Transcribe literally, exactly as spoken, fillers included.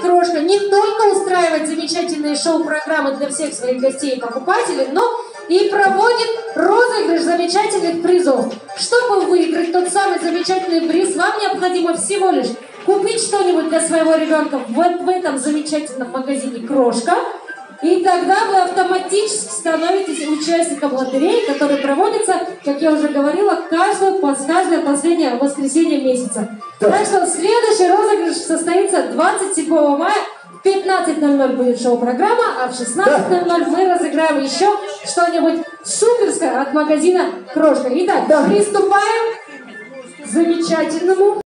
«Крошка» не только устраивает замечательные шоу-программы для всех своих гостей и покупателей, но и проводит розыгрыш замечательных призов. Чтобы выиграть тот самый замечательный приз, вам необходимо всего лишь купить что-нибудь для своего ребенка вот в этом замечательном магазине «Крошка», и тогда вы автоматически становитесь участником лотереи, которая проводится, как я уже говорила, каждое, каждое последнее воскресенье месяца. Так. так что следующий розыгрыш состоится двадцать седьмого мая. В пятнадцать ноль ноль будет шоу-программа, а в шестнадцать ноль ноль мы разыграем еще что-нибудь суперское от магазина «Крошка». Итак, да. приступаем к замечательному